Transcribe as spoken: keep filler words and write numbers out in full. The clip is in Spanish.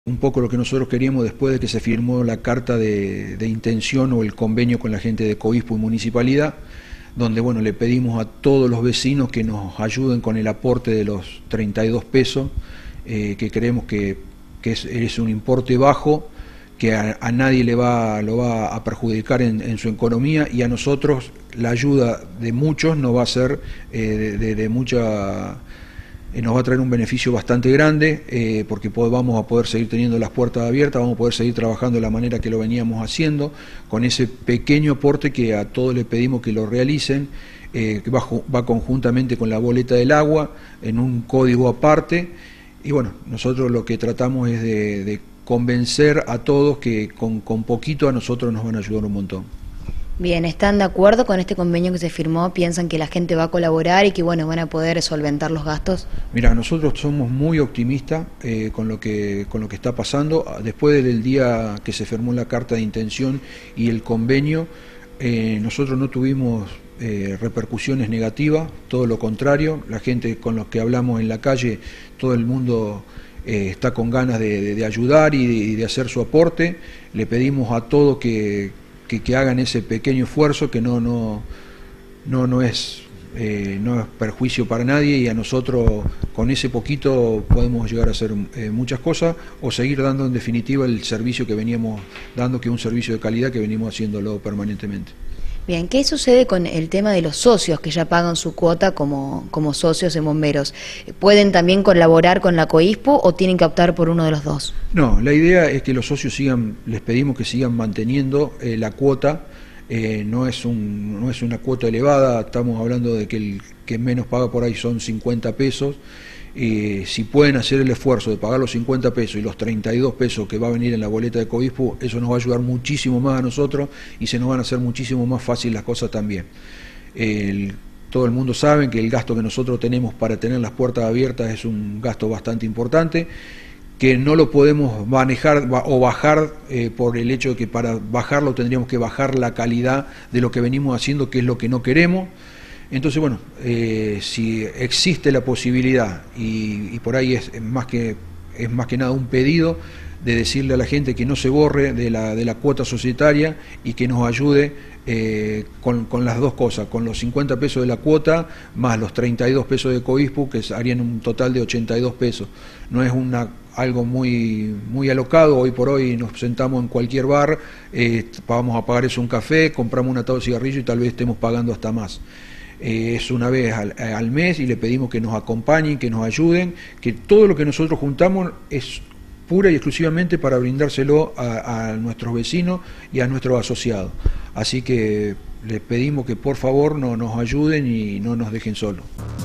Un poco lo que nosotros queríamos después de que se firmó la carta de, de intención o el convenio con la gente de Covispo y Municipalidad, donde bueno, le pedimos a todos los vecinos que nos ayuden con el aporte de los treinta y dos pesos, eh, que creemos que, que es, es un importe bajo, que a, a nadie le va, lo va a perjudicar en, en su economía, y a nosotros la ayuda de muchos nos va a ser eh, de, de, de mucha... nos va a traer un beneficio bastante grande, eh, porque vamos a poder seguir teniendo las puertas abiertas, vamos a poder seguir trabajando de la manera que lo veníamos haciendo, con ese pequeño aporte que a todos les pedimos que lo realicen, eh, que va, va conjuntamente con la boleta del agua, en un código aparte, y bueno, nosotros lo que tratamos es de, de convencer a todos que con, con poquito a nosotros nos van a ayudar un montón. Bien, ¿están de acuerdo con este convenio que se firmó? ¿Piensan que la gente va a colaborar y que bueno, van a poder solventar los gastos? Mira, nosotros somos muy optimistas eh, con lo que con lo que está pasando. Después del día que se firmó la carta de intención y el convenio, eh, nosotros no tuvimos eh, repercusiones negativas, todo lo contrario. La gente con los que hablamos en la calle, todo el mundo eh, está con ganas de, de, de ayudar y de, y de hacer su aporte. Le pedimos a todos que Que, que hagan ese pequeño esfuerzo, que no no no no es eh, no es perjuicio para nadie, y a nosotros con ese poquito podemos llegar a hacer eh, muchas cosas, o seguir dando en definitiva el servicio que veníamos dando, que es un servicio de calidad que venimos haciéndolo permanentemente. Bien, ¿qué sucede con el tema de los socios que ya pagan su cuota como, como socios en bomberos? ¿Pueden también colaborar con la Covispo o tienen que optar por uno de los dos? No, la idea es que los socios sigan, les pedimos que sigan manteniendo eh, la cuota, eh, no es un, no es una cuota elevada, estamos hablando de que el que menos paga por ahí son cincuenta pesos, eh, si pueden hacer el esfuerzo de pagar los cincuenta pesos y los treinta y dos pesos que va a venir en la boleta de Covispo, eso nos va a ayudar muchísimo más a nosotros y se nos van a hacer muchísimo más fácil las cosas también. El, todo el mundo sabe que el gasto que nosotros tenemos para tener las puertas abiertas es un gasto bastante importante, que no lo podemos manejar o bajar eh, por el hecho de que para bajarlo tendríamos que bajar la calidad de lo que venimos haciendo, que es lo que no queremos. Entonces, bueno, eh, si existe la posibilidad, y, y por ahí es más que, es más que nada un pedido, de decirle a la gente que no se borre de la, de la cuota societaria y que nos ayude eh, con, con las dos cosas, con los cincuenta pesos de la cuota más los treinta y dos pesos de Covispo, que harían un total de ochenta y dos pesos. No es una, algo muy, muy alocado. Hoy por hoy nos sentamos en cualquier bar, eh, vamos a pagar eso un café, compramos un atado de cigarrillo y tal vez estemos pagando hasta más. Eh, es una vez al, al mes, y le pedimos que nos acompañen, que nos ayuden, que todo lo que nosotros juntamos es pura y exclusivamente para brindárselo a, a nuestros vecinos y a nuestros asociados. Así que les pedimos que por favor no nos ayuden y no nos dejen solos.